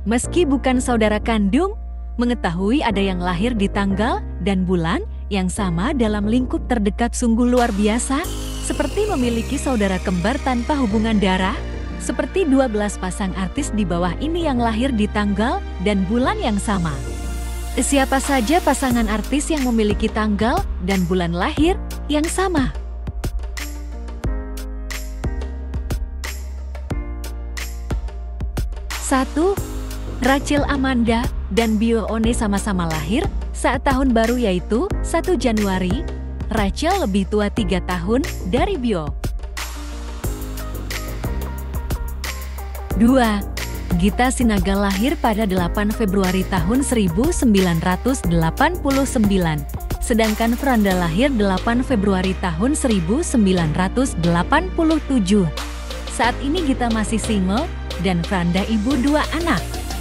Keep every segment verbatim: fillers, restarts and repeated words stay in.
Meski bukan saudara kandung, mengetahui ada yang lahir di tanggal dan bulan yang sama dalam lingkup terdekat sungguh luar biasa, seperti memiliki saudara kembar tanpa hubungan darah, seperti dua belas pasang artis di bawah ini yang lahir di tanggal dan bulan yang sama. Siapa saja pasangan artis yang memiliki tanggal dan bulan lahir yang sama? satu. Rachel Amanda dan Bio One sama-sama lahir saat tahun baru yaitu satu Januari. Rachel lebih tua tiga tahun dari Bio. dua. Gita Sinaga lahir pada delapan Februari tahun seribu sembilan ratus delapan puluh sembilan, sedangkan Franda lahir delapan Februari tahun seribu sembilan ratus delapan puluh tujuh. Saat ini Gita masih single dan Franda ibu dua anak.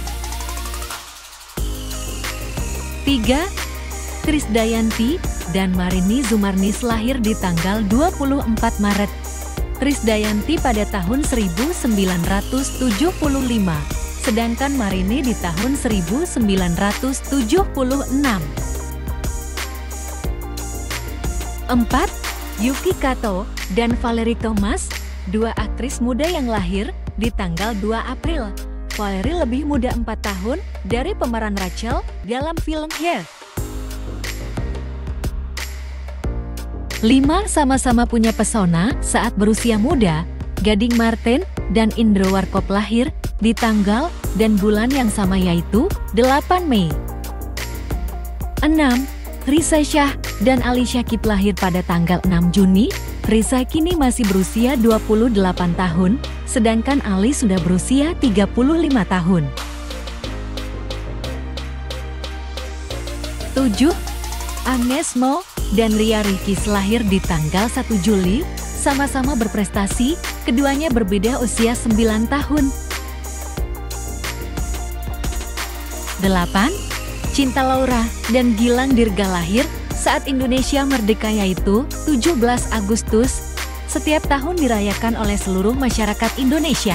tiga. Krisdayanti dan Marini Zumarnis lahir di tanggal dua puluh empat Maret. Krisdayanti pada tahun seribu sembilan ratus tujuh puluh lima, sedangkan Marini di tahun seribu sembilan ratus tujuh puluh enam. empat. Yuki Kato dan Valerie Thomas, dua aktris muda yang lahir di tanggal dua April. Valerie lebih muda empat tahun dari pemeran Rachel dalam film Hair. lima. Sama-sama punya pesona saat berusia muda, Gading Marten dan Indro Warkop lahir di tanggal dan bulan yang sama yaitu delapan Mei. enam. Risa Shah dan Ali Syakib lahir pada tanggal enam Juni. Risa kini masih berusia dua puluh delapan tahun, sedangkan Ali sudah berusia tiga puluh lima tahun. tujuh. Agnes Mo dan Ria Ricis lahir di tanggal satu Juli, sama-sama berprestasi, keduanya berbeda usia sembilan tahun. delapan. Cinta Laura dan Gilang Dirga lahir saat Indonesia merdeka yaitu tujuh belas Agustus, setiap tahun dirayakan oleh seluruh masyarakat Indonesia.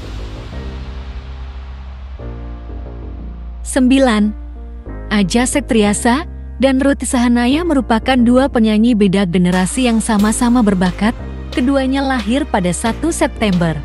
sembilan. Aja Septriasa dan Ruth Sahanaya merupakan dua penyanyi beda generasi yang sama-sama berbakat, keduanya lahir pada satu September.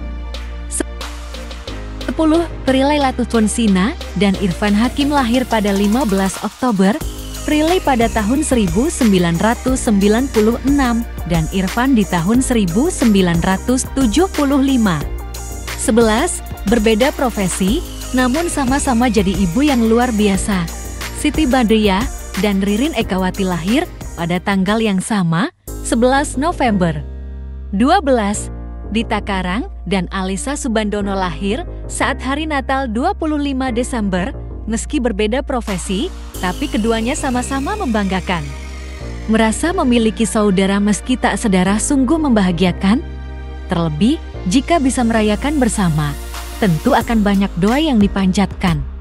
sepuluh. Prilly Latuconsina dan Irfan Hakim lahir pada lima belas Oktober, Prilly pada tahun seribu sembilan ratus sembilan puluh enam dan Irfan di tahun seribu sembilan ratus tujuh puluh lima. sebelas. Berbeda profesi, namun sama-sama jadi ibu yang luar biasa. Siti Badriah dan Ririn Ekawati lahir pada tanggal yang sama, sebelas November. dua belas. Dita Karang dan Alisa Subandono lahir saat hari Natal dua puluh lima Desember, meski berbeda profesi, tapi keduanya sama-sama membanggakan. Merasa memiliki saudara meski tak sedarah sungguh membahagiakan. Terlebih, jika bisa merayakan bersama, tentu akan banyak doa yang dipanjatkan.